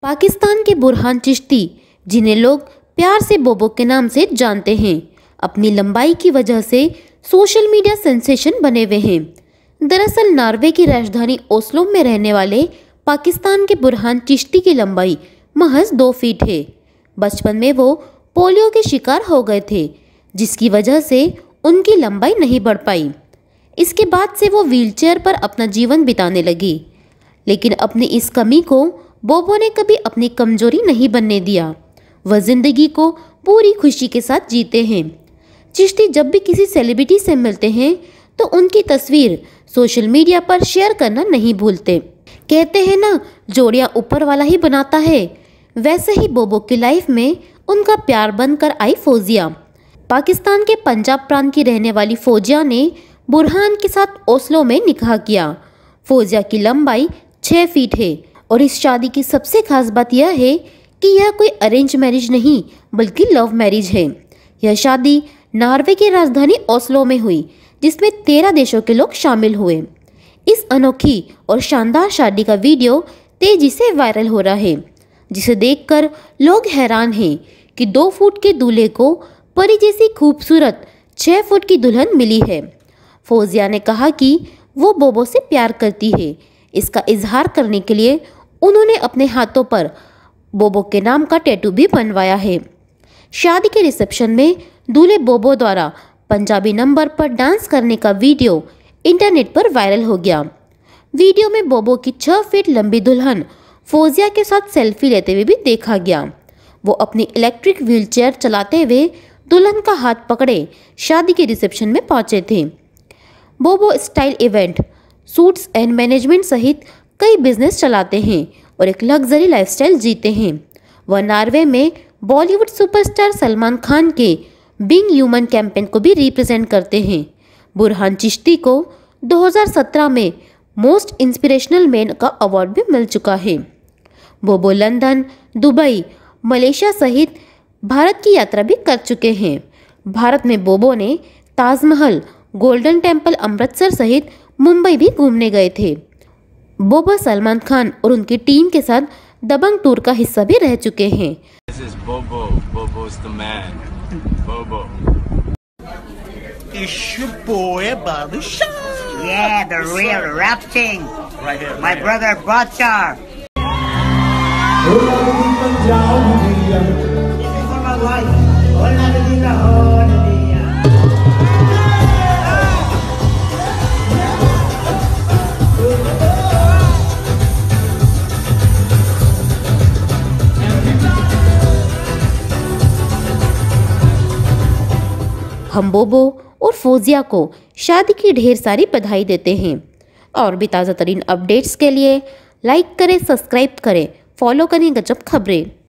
पाकिस्तान के बुरहान चिश्ती, जिन्हें लोग प्यार से बोबो के नाम से जानते हैं, अपनी लंबाई की वजह से सोशल मीडिया सेंसेशन बने हुए हैं। दरअसल नॉर्वे की राजधानी ओस्लो में रहने वाले पाकिस्तान के बुरहान चिश्ती की लंबाई महज 2 फीट है। बचपन में वो पोलियो के शिकार हो गए थे, जिसकी वजह से उनकी लंबाई नहीं बढ़ पाई। इसके बाद से वो व्हीलचेयर पर अपना जीवन बिताने लगी, लेकिन अपनी इस कमी को बोबो ने कभी अपनी कमजोरी नहीं बनने दिया। वह जिंदगी को पूरी खुशी के साथ जीते हैं। चिश्ती जब भी किसी सेलिब्रिटी से मिलते हैं तो उनकी तस्वीर सोशल मीडिया पर शेयर करना नहीं भूलते। कहते हैं ना, जोड़ियां ऊपर वाला ही बनाता है। वैसे ही बोबो की लाइफ में उनका प्यार बनकर आई फौजिया। पाकिस्तान के पंजाब प्रांत की रहने वाली फौजिया ने बुरहान के साथ ओस्लो में निकाह किया। फौजिया की लंबाई 6 फीट है और इस शादी की सबसे खास बात यह है कि यह कोई अरेंज मैरिज नहीं बल्कि लव मैरिज है। यह शादी नॉर्वे की राजधानी ओस्लो में हुई, जिसमें 13 देशों के लोग शामिल हुए। इस अनोखी और शानदार शादी का वीडियो तेजी से वायरल हो रहा है, जिसे देखकर लोग हैरान हैं कि 2 फुट के दूल्हे को परी जैसी खूबसूरत 6 फुट की दुल्हन मिली है। फौजिया ने कहा कि वो बोबो से प्यार करती है। इसका इजहार करने के लिए उन्होंने अपने हाथों पर बोबो के नाम का टैटू भी बनवाया है। शादी के रिसेप्शन में दूल्हे बोबो द्वारा पंजाबी नंबर पर डांस करने का वीडियो इंटरनेट पर वायरल हो गया। वीडियो में बोबो की 6 फीट लंबी दुल्हन फौजिया के साथ सेल्फी लेते हुए भी देखा गया। वो अपनी इलेक्ट्रिक व्हीलचेयर चलाते हुए दुल्हन का हाथ पकड़े शादी के रिसेप्शन में पहुंचे थे। बोबो style event, suits and management सहित कई बिजनेस चलाते हैं और एक लग्जरी लाइफस्टाइल जीते हैं। वह नॉर्वे में बॉलीवुड सुपरस्टार सलमान खान के बीइंग ह्यूमन कैंपेन को भी रिप्रेजेंट करते हैं। बुरहान चिश्ती को 2017 में मोस्ट इंस्पिरेशनल मैन का अवार्ड भी मिल चुका है। बोबो लंदन, दुबई, मलेशिया सहित भारत की यात्रा भी कर चुके हैं। भारत में बोबो ने ताजमहल, गोल्डन टेम्पल अमृतसर सहित मुंबई भी घूमने गए थे। बोबो सलमान खान और उनकी टीम के साथ दबंग टूर का हिस्सा भी रह चुके हैं। This is Bobo. Bobo's the man. Bobo. It's your boy Babasha. Yeah, the real rap king. Right here. My brother Bachar. हम बोबो और फौजिया को शादी की ढेर सारी बधाई देते हैं। और भी ताज़ा तरीन अपडेट्स के लिए लाइक करें, सब्सक्राइब करें, फॉलो करें गजब खबरें।